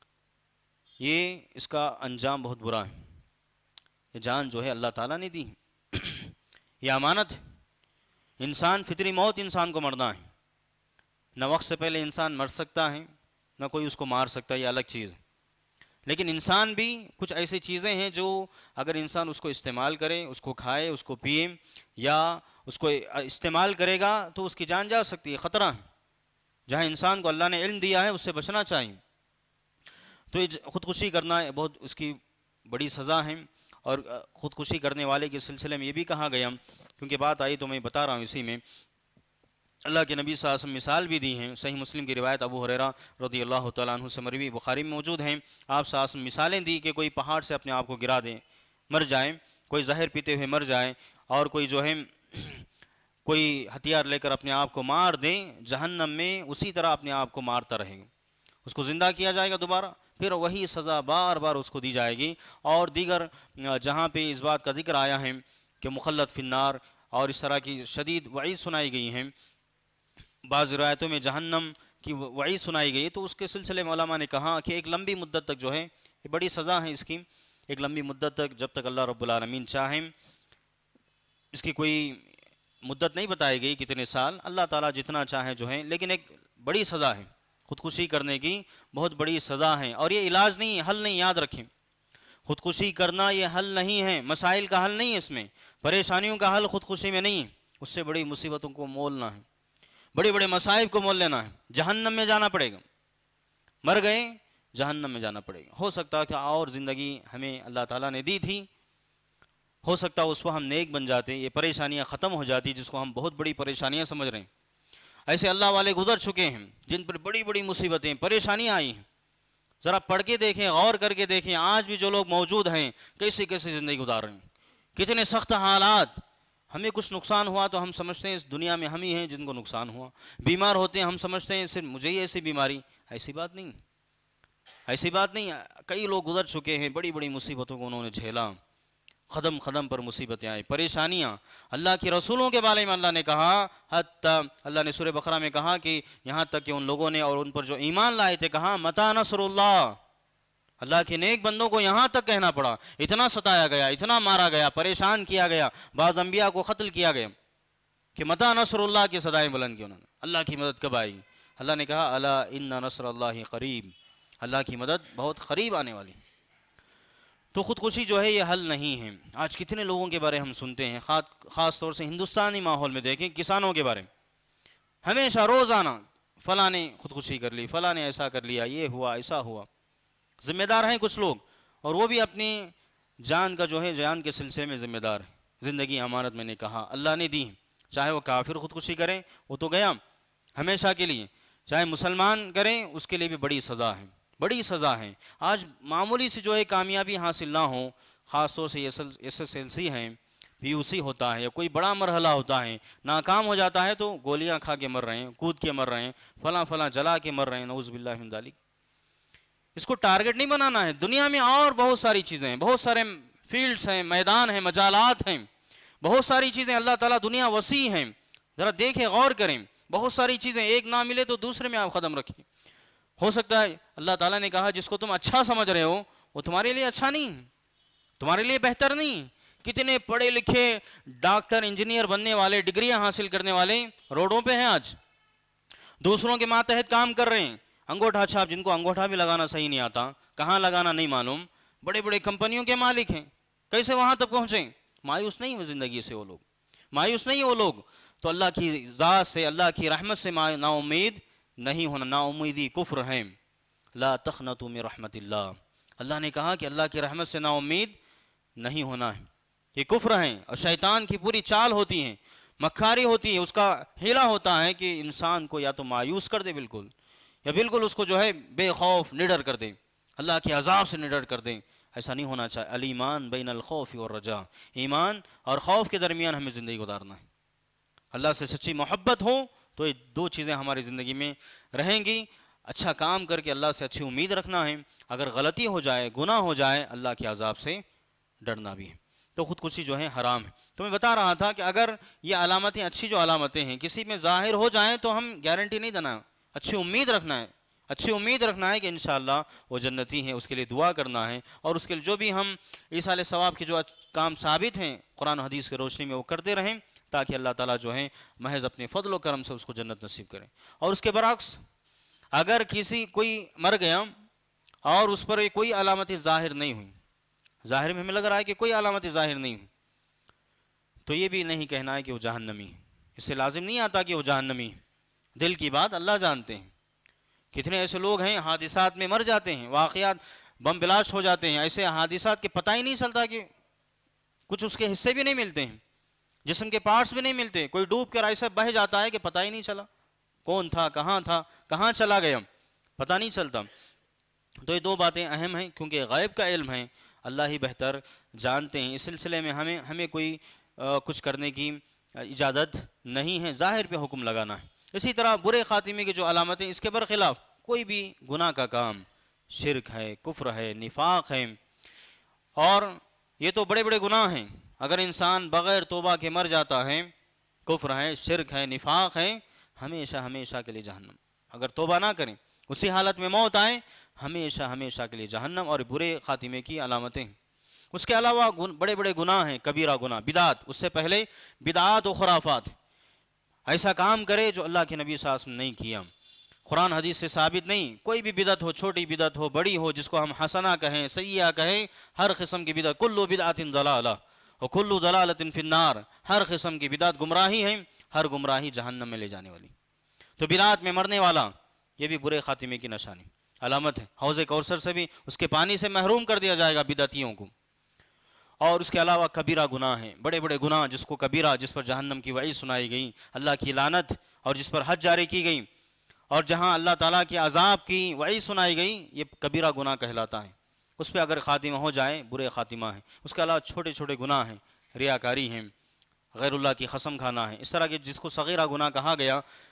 یہ اس کا انجام بہت برا ہے، یہ جان جو ہے اللہ تعالیٰ نے دی، یہ امانت ہے، انسان فطری موت انسان کو مرنا ہے، نہ وقت سے پہلے انسان مر سکتا ہے، نہ کوئی اس کو مار سکتا ہے، یہ الگ چیز ہے، لیکن انسان بھی کچھ ایسی چیزیں ہیں جو اگر انسان اس کو استعمال کرے، اس کو کھائے، اس کو پیے، یا اس کو استعمال کرے گا تو اس کی جان جا سکتی ہے، خطرہ ہے۔ جہاں انسان کو اللہ نے علم دیا ہے اس سے بچنا چاہیے۔ تو خودکشی کرنا بہت اس کی بڑی سزا ہے، اور خودکشی کرنے والے کے سلسلے میں یہ بھی کہا گیا، کیونکہ بات آئی تو میں بتا رہا ہوں اسی میں، اللہ کے نبی صلی اللہ علیہ وسلم مثال بھی دی ہیں، صحیح مسلم کی روایت ابو ہریرہ رضی اللہ تعالیٰ عنہ سے مروی، بخاری میں موجود ہیں، آپ صلی اللہ علیہ وسلم مثالیں دی کہ کوئی پہاڑ سے اپنے آپ کو گرا دیں، مر جائیں، کوئی زہر پیتے ہوئے مر جائے، اور کوئی جو ہے کوئی ہتھیار لے کر اپنے آپ کو مار دیں، جہنم میں اسی طرح اپنے آپ کو مارتا رہے گا، اس کو زندہ کیا جائے گا دوبارہ، پھر وہی سزا بار بار اس کو دی جائے گی۔ اور دیگر جہاں پہ اس بات کا ذکر آیا ہے کہ مخلد فی النار اور اس طرح کی شدید وعید سنائی گئی ہیں، بعض روایتوں میں جہنم کی وعید سنائی گئی، تو اس کے سلسلے میں علماء نے کہا کہ ایک لمبی مدت تک جو ہے، یہ بڑی سزا ہے اس کی، ایک لمبی مدت تک، جب تک اللہ رب العالمین چاہیں، اس کی کوئی مدت نہیں بتائی گئی کتنے سال، اللہ تعالیٰ جتنا چاہے جو ہے، لیکن ایک بڑی سزا ہے، خودکشی کرنے کی بہت بڑی سزا ہے، اور یہ علاج نہیں ہے، حل نہیں، یاد رکھیں، خودکشی کرنا یہ حل نہیں ہے، مسائل کا حل نہیں ہے، اس میں پریشانیوں کا حل خودکشی میں نہیں ہے، اس سے بڑی مصیبتوں کو مولنا ہے، بڑے بڑے مصائب کو مول لینا ہے، جہنم میں جانا پڑے گا، مر گئے جہنم میں جانا پڑے گا۔ ہو سکتا ہے کہ اور زندگی ہمیں اللہ تعالیٰ نے دی تھی، ہو سکتا ہے اس کو ہم نیک بن جاتے، یہ پریشانیاں ختم ہو جاتی جس کو ہم بہت بڑی پریشانیاں سمجھ رہے ہیں۔ ایسے اللہ والے گزر چکے ہیں جن پر بڑی بڑی مصیبتیں، پریشانیاں آئی ہیں، ذرا پڑھ کے دیکھیں، غور کر کے دیکھیں، آج بھی جو لوگ موجود ہیں کیسی کیسی زندگی گزار رہے ہیں، کتنے سخت حالات۔ ہمیں کچھ نقصان ہوا تو ہم سمجھتے ہیں اس دنیا میں ہم ہی ہیں جن کو نقصان ہوا، بیمار ہوتے ہیں ہم سمجھتے ہیں صرف مجھے ہی ایسی بیماری، ایسی بات نہیں، ایسی بات نہیں. کئی لوگ گزر چکے ہیں، بڑی بڑی مصیبتوں کو انہوں نے جھیلا، قدم قدم پر مصیبتیں آئیں، پریشانیاں. اللہ کے رسولوں کے بارے میں اللہ نے کہا، حتیٰ اللہ نے سورہ بقرہ میں کہا کہ یہاں تک کہ ان لوگوں نے اور ان پر جو ایمان لائے تھے کہا متی نصر اللہ. اللہ کے نیک بندوں کو یہاں تک کہنا پڑا، اتنا ستایا گیا، اتنا مارا گیا، پریشان کیا گیا، بعض انبیاء کو قتل کیا گیا کہ متی نصر اللہ کی صدائیں بلند کی انہوں نے. اللہ کی مدد کب آئی؟ اللہ نے کہا الا ان نصر اللہ قریب، اللہ کی مدد بہت قریب آنے والی. تو خودکشی جو ہے یہ حل نہیں ہے. آج کتنے لوگوں کے بارے ہم سنتے ہیں، خاص طور سے ہندوستانی ماحول میں دیکھیں، کسانوں کے بارے میں ہمیشہ روزانہ فلاں نے خودکشی کر لی، فلاں نے ایسا کر لیا، یہ ہوا ایسا ہوا. ذمہ دار ہیں کچھ لوگ، اور وہ بھی اپنی جان کا جو ہے جان کے سلسلے میں ذمہ دار ہیں. زندگی امانت میں نے کہا اللہ نے دی، چاہے وہ کافر خودکشی کریں وہ تو گیا ہمیشہ کے لیے، چاہے مسلمان کریں اس کے لیے بھی بڑی سزا ہے، بڑی سزا ہے. آج معمولی سے جو ہے کامیابی حاصل نہ ہو، خاص طور سے SSLC ہیں، PUC ہوتا ہے یا کوئی بڑا مرحلہ ہوتا ہے، ناکام ہو جاتا ہے تو گولیاں کھا کے مر رہے ہیں، کود کے مر رہے ہیں، فلاں فلاں جلا کے مر رہے ہیں، نعوذ باللہ من ذالک. اس کو ٹارگٹ نہیں بنانا ہے. دنیا میں اور بہت ساری چیزیں ہیں، بہت سارے فیلڈز ہیں، میدان ہیں، مجالات ہیں، بہت ساری چیزیں. اللہ تعالیٰ دنیا وسیع ہیں، ذرا دیکھیں غور کریں. بہت ساری چیزیں ایک نہ ملے تو دوسرے میں آپ قدم رکھیں. ہو سکتا ہے اللہ تعالیٰ نے کہا جس کو تم اچھا سمجھ رہے ہو وہ تمہارے لیے اچھا نہیں، تمہارے لیے بہتر نہیں. کتنے پڑھے لکھے ڈاکٹر انجینئر بننے والے، ڈگریاں حاصل کرنے والے روڈوں پہ ہیں، آج دوسروں کے ماتحت کام کر رہے ہیں. انگوٹھا چھاپ، جن کو انگوٹھا بھی لگانا صحیح نہیں آتا، کہاں لگانا نہیں معلوم، بڑے بڑے کمپنیوں کے مالک ہیں. کیسے وہاں تک پہنچیں؟ مایوس نہیں ہوئے زندگی سے وہ لوگ، مایوس نہیں وہ لوگ. تو اللہ کی ذات سے، اللہ کی رحمت سے نا امید نہیں ہونا. نا امیدی کفر ہے. لا تقنطوا من رحمت اللہ. اللہ نے کہا کہ اللہ کی رحمت سے نا امید نہیں ہونا ہے، یہ کفر ہے. اور شیطان کی پوری چال ہوتی ہے، مکاری ہوتی ہے، اس کا ہیلا ہوتا ہے کہ انسان کو یا تو مایوس کر دے بالکل، یا بالکل اس کو جو ہے بے خوف نڈر کر دیں، اللہ کے عذاب سے نڈر کر دیں. ایسا نہیں ہونا چاہیے. الایمان بین الخوف والرجاء، ایمان اور خوف کے درمیان ہمیں زندگی گزارنا ہے. اللہ سے سچی محبت ہو تو یہ دو چیزیں ہماری زندگی میں رہیں گی. اچھا کام کر کے اللہ سے اچھی امید رکھنا ہے، اگر غلطی ہو جائے، گناہ ہو جائے، اللہ کے عذاب سے ڈرنا بھی ہے. تو خودکشی جو ہے حرام ہے. تو میں بتا رہا تھا کہ اگر یہ علامتیں، اچھی جو علامتیں ہیں کسی میں ظاہر ہو جائیں تو ہم گارنٹی نہیں دینا، اچھی امید رکھنا ہے، اچھی امید رکھنا ہے کہ انشاءاللہ وہ جنتی ہیں. اس کے لیے دعا کرنا ہے، اور اس کے لیے جو بھی ہم ایصال ثواب کے جو کام ثابت ہیں قرآن و حدیث کی روشنی میں وہ کرتے رہیں، تاکہ اللہ تعالیٰ جو ہے محض اپنے فضل و کرم سے اس کو جنت نصیب کریں. اور اس کے برعکس اگر کوئی مر گیا اور اس پر کوئی علامت ظاہر نہیں ہوئی، ظاہر میں ہمیں لگ رہا ہے کہ کوئی علامت ظاہر نہیں ہوئی، تو یہ بھی نہیں کہنا ہے کہ وہ جہنمی ہے. اس سے لازم نہیں آتا کہ وہ جہنمی ہے. دل کی بات اللہ جانتے ہیں. کتنے ایسے لوگ ہیں حادثات میں مر جاتے ہیں، واقعات بم بلاسٹ ہو جاتے ہیں، ایسے حادثات کے پتہ ہی نہیں چلتا، کہ کچھ اس کے حصے بھی نہیں ملتے ہیں، جسم کے پارٹس بھی نہیں ملتے. کوئی ڈوب کر ایسا بہہ جاتا ہے کہ پتہ ہی نہیں چلا کون تھا، کہاں چلا گیا، پتہ نہیں چلتا. تو یہ دو باتیں اہم ہیں، کیونکہ غیب کا علم ہے، اللہ ہی بہتر جانتے ہیں. اس سلسلے میں ہمیں کوئی کچھ کرنے کی اجازت نہیں ہے، ظاہر پہ حکم لگانا ہے. اسی طرح برے خاتمے کی جو علامتیں، اس کے برخلاف کوئی بھی گناہ کا کام، شرک ہے، کفر ہے، نفاق ہے، اور یہ تو بڑے بڑے گناہ ہیں. اگر انسان بغیر توبہ کے مر جاتا ہے، کفر ہے، شرک ہے، نفاق ہے، ہمیشہ کے لیے جہنم. اگر توبہ نہ کریں، اسی حالت میں موت آئے، ہمیشہ کے لیے جہنم. اور برے خاتمے کی علامتیں. اس کے علاوہ بڑے بڑے گناہ ہیں، کبیرہ گناہ، بدعات. اس سے پہلے بدعات و خرافات، ایسا کام کرے جو اللہ کے نبی صلی اللہ علیہ وسلم نے نہیں کیا، قرآن حدیث سے ثابت نہیں. کوئی بھی بدعت ہو، چھوٹی بدعت ہو، بڑی ہو، جس کو ہم حسنہ کہیں، سیئہ کہیں، ہر قسم کی بدعت. کل بدعت ضلالہ وکل ضلالۃ فی النار. ہر قسم کی بدعت گمراہی ہے، ہر گمراہی جہنم میں لے جانے والی. تو بدعت میں مرنے والا یہ بھی برے خاتمے کی نشانی، علامت ہے. حوض کوثر سے بھی اس کے پانی سے محروم کر دیا جائے گا بدعتیوں کو. اور اس کے علاوہ کبیرہ گناہ ہیں، بڑے بڑے گناہ، جس کو کبیرہ، جس پر جہنم کی وعید سنائی گئی، اللہ کی لعنت، اور جس پر حد جاری کی گئی، اور جہاں اللہ تعالیٰ کے عذاب کی وعید سنائی گئی، یہ کبیرہ گناہ کہلاتا ہے. اس پہ اگر خاتمہ ہو جائے برے خاتمہ ہے. اس کے علاوہ چھوٹے چھوٹے گناہ ہیں، ریاکاری ہیں، غیر اللہ کی قسم کھانا ہے. اس طرح کے جس کو صغیرہ گناہ کہا گیا،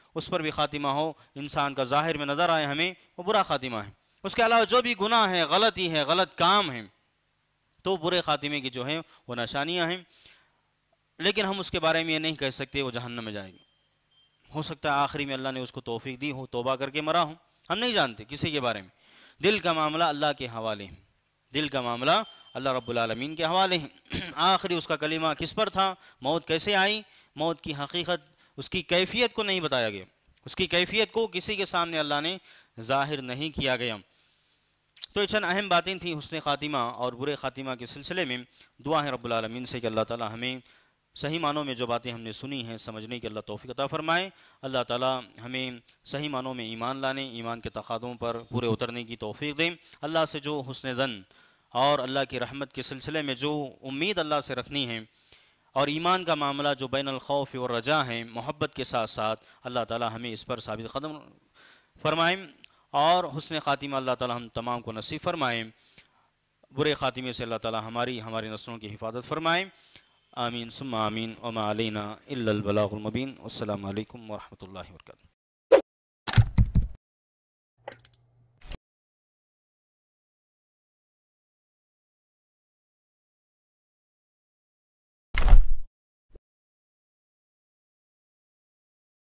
اس پر بھی خاتمہ ہو انسان کا ظاہر میں نظر آئے ہمیں وہ برا خاتمہ ہے۔ اس کے علاوہ جو بھی گناہ ہے، غلطی ہے، غلط کام ہے، تو برے خاتمے کی جو ہیں وہ نشانیاں ہیں، لیکن ہم اس کے بارے میں یہ نہیں کہہ سکتے وہ جہنم میں جائیں گے۔ ہو سکتا ہے آخری میں اللہ نے اس کو توفیق دی ہو، توبہ کر کے مرا ہو، ہم نہیں جانتے کسی کے بارے میں۔ دل کا معاملہ اللہ کے حوالے ہیں، دل کا معاملہ اللہ رب العالمین کے حوالے ہیں۔ آخری اس کا کلمہ کس پر تھا، موت کیسے آئی، موت کی حقیقت، اس کی کیفیت کو نہیں بتایا گیا، اس کی کیفیت کو کسی کے سامنے اللہ نے ظاہر نہیں کیا گیا۔ تو یہ چند اہم باتیں تھیں حسن خاتمہ اور برے خاتمہ کے سلسلے میں۔ دعا ہے رب العالمین سے کہ اللہ تعالی ہمیں صحیح معنوں میں جو باتیں ہم نے سنی ہیں سمجھنے کی اللہ توفیق عطا فرمائے۔ اللہ تعالی ہمیں صحیح معنوں میں ایمان لانے، ایمان کے تقاضوں پر پورے اترنے کی توفیق دیں۔ اللہ سے جو حسن ظن اور اللہ کی رحمت کے سلسلے میں جو امید اللہ سے رکھنی ہے، اور ایمان کا معاملہ جو بین الخوف اور رجا ہے، محبت کے ساتھ ساتھ، اللہ تعالی ہمیں اس پر ثابت قدم فرمائیں، اور حسن خاتمہ اللہ تعالی ہم تمام کو نصیب فرمائیں۔ برے خاتمے سے اللہ تعالی ہماری نسلوں کی حفاظت فرمائیں۔ آمین ثم آمین، وما علینا الا البلاغ المبین۔ السلام علیکم ورحمۃ اللہ وبرکاتہ۔